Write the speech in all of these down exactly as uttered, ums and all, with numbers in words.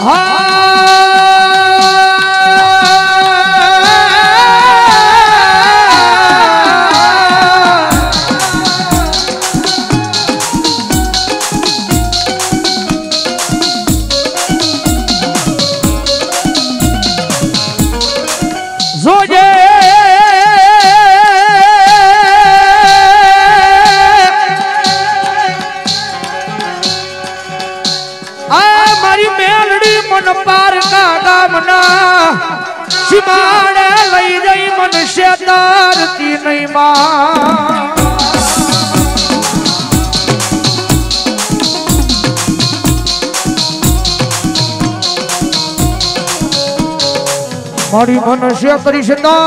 सीमाड़े लई जई मनुष्य तारती नहीं मां मारी मनुष्य कृष्णा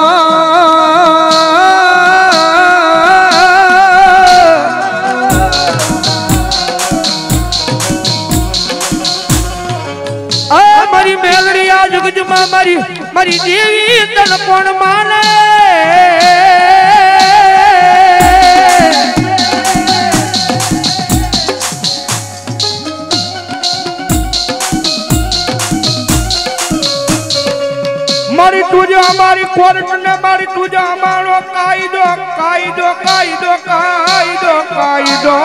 मारी मेलड़ी आज जुगजुमा मारी मारी देवी तन कोण माने मारी तुझे हमारी कोर्ट ने मारी तुझे हमारो कायदो कायदो कायदो कायदो कायदो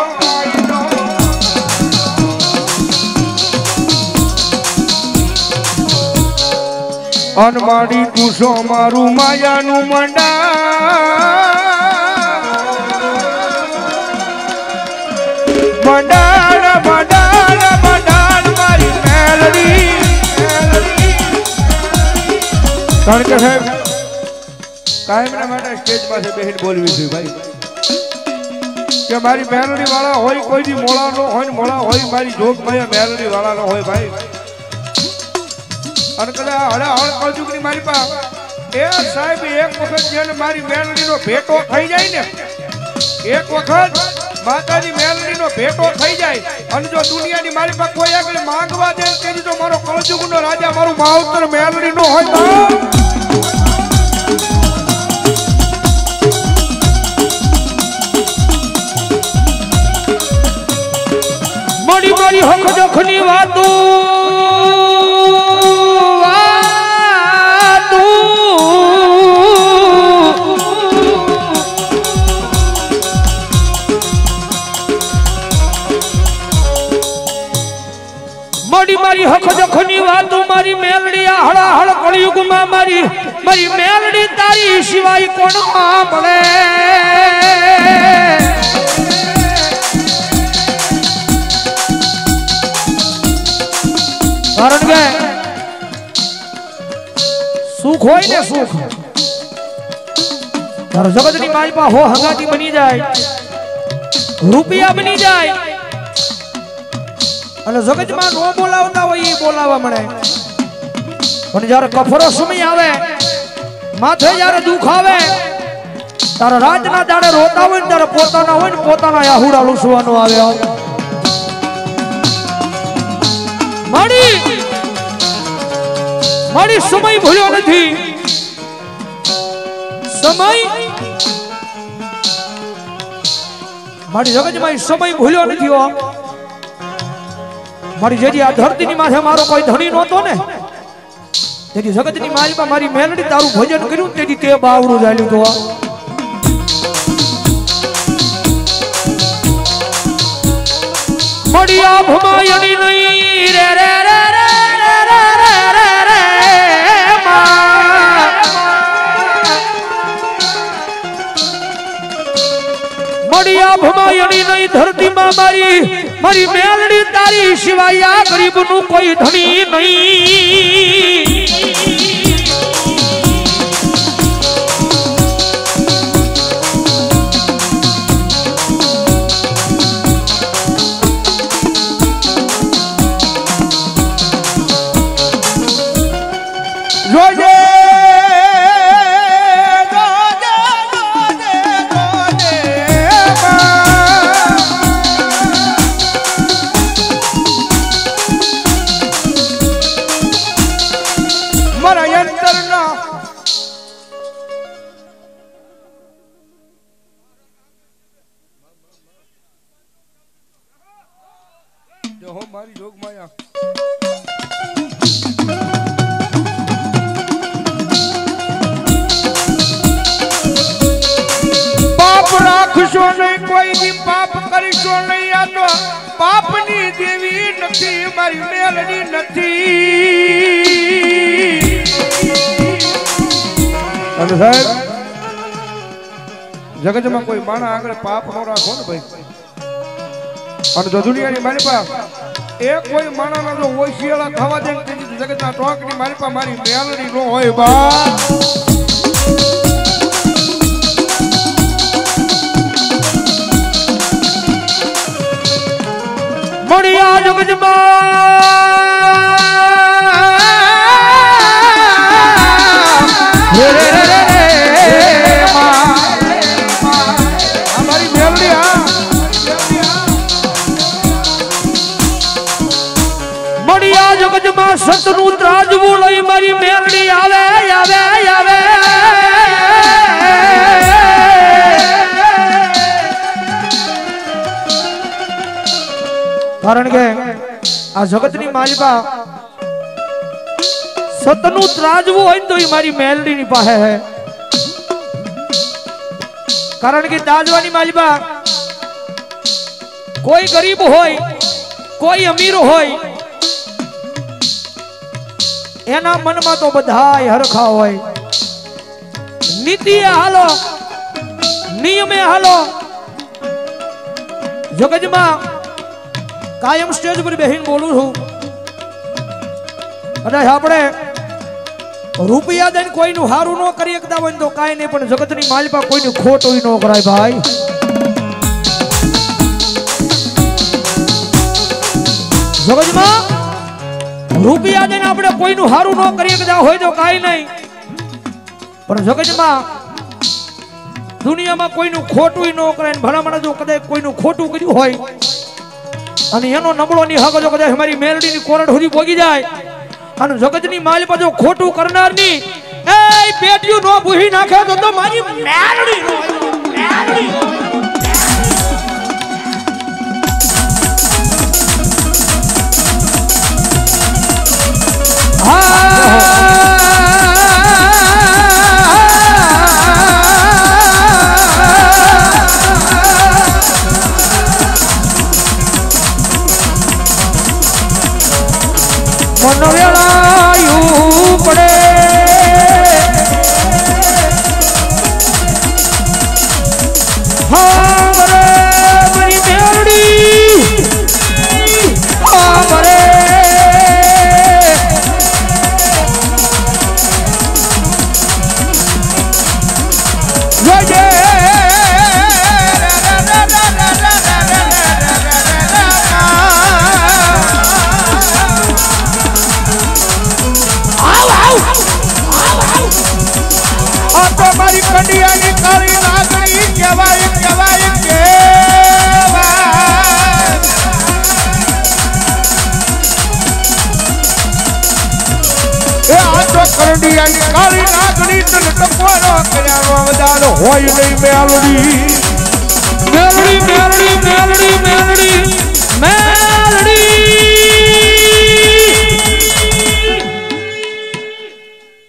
अनमारी तुसो मारू माया नु मंडा मंडार मंडार मंडार मारी मेलडी કારણ કે સાહેબ કાયમના માટે સ્ટેજ પાસે બેહીને બોલવી છે ભાઈ કે મારી મેલડી વાળા હોય કોઈ દી મોળા નો હોય ને મોળા હોય મારી જોગ માયા મેલડી વાળા નો હોય ભાઈ અને કદા હળે હળ કળજુગની મારી પા એ સાહેબ એક વખત જેને મારી મેલડી નો ભેટો થઈ જાય ને એક વખત માતાજી મેલડી નો ભેટો થઈ જાય અને જો દુનિયાની મારી પાસે કોઈ આગળ માંગવા દે તેની તો મારો કળજુગનો રાજા મારું માવતર મેલડી નો હોય તો મારી મારી હક જખની વાતો मारी मारी हक जखनी वातू मारी मेलड़ी हड़ा हड़ कलयुग में मारी मारी मेलड़ी तारी सिवाय कोण सांभळे कारण के सुख होय ने सुख तार जगतनी मारी पा हो हगाती बनी जाए रुपया बनी जाए અને જગતમાં નો બોલાવતા હોય એ બોલાવા મળે પણ જ્યારે કફરો સમય આવે માથે જ્યારે દુખ આવે તારા રાતના દાડે રોતા હોય ને ત્યારે પોતાના હોય ને પોતાના આહુડા લૂસવાનો આવે મારી મારી સમય ભૂલ્યો નથી સમય મારી જગતમાં સમય ભૂલ્યો નથી હો मारी जेजी आ धरती नी माथे मारो कोई धनी नहोतो ने तेजी जगत नी मारी पा मारी मेलडी तारू भजन कर्યું तेजी ते बावड़ू जाल्યું तो मडिया भमायणी नहीं रे रे रे रे रे रे रे मडिया भमायणी नहीं धरती में मारी मारी मेलड़ी तारी सिवाय आ गरीब नु कोई धनी नहीं रोजे हो मारी जोग माया રાખશો નહીં કોઈ દી પાપ કરીશો નહીં આ તો પાપની દેવી નથી મારી મેલડી નથી અને સાહેબ જગતમાં કોઈ માણા આગળ પાપ ન રાખો ને ભાઈ અને જો દુનિયાની મારી પાસે એ કોઈ માણાના જો ઓશિયાળા થવા દે ને જગતના ટોકની મારી પાસે મારી મેલડી ન હોય બા મળ્યા જગતમાં રે રે રે અમારી મેલડી હા મળ્યા જગતમાં સતનું ત્રાજવું લઈ મારી મેલડી આવે આવે આવે કારણ કે આ જગતની માલિકા સતનું ત્રાજવું હોય તો એ મારી મેલડીની પાસે હે કારણ કે તાજવાની માલિકા કોઈ ગરીબ હોય કોઈ અમીર હોય એના મનમાં તો બધાય હરખા હોય નીતિએ હાલો નિયમે હાલો જગતમાં કાયમ સ્ટેજ પર બેહીને બોલું છું અને આપણે રૂપિયા દઈને કોઈનું હારું ન કરી શકતા હોય તો કાંઈ નહીં પણ જગતની માલિકા કોઈનું ખોટું ન કરાય ભાઈ જગતમાં રૂપિયા દઈને આપણે કોઈનું હારું ન કરી શકતા હોય તો કાંઈ નહીં પણ જગતમાં દુનિયામાં કોઈનું ખોટું ન કરાય ભલામણ જો કદાચ કોઈનું ખોટું કર્યું હોય અને એનો નબળો ની હક જો કદાચ મારી મેલડીની કોરડ સુધી પોગી જાય અને જગતની માલિકા જો ખોટું કરનાર ની એ પેટીયું નો ભૂહી નાખે તો તો મારી મેલડી નો મેલડી મન વેળાયું પડે હા મરે મારી મેલડી હા મરે જોજે મારી કડિયાની કાળી લાગણી કહેવાય કહેવાય કહેવાય એ આ તો કડિયાની કાળી લાગણી તને ટપવાનો કર્યાનો વધારો હોય નહીં મેલડી મેલડી મેલડી મેલડી મેલડી મે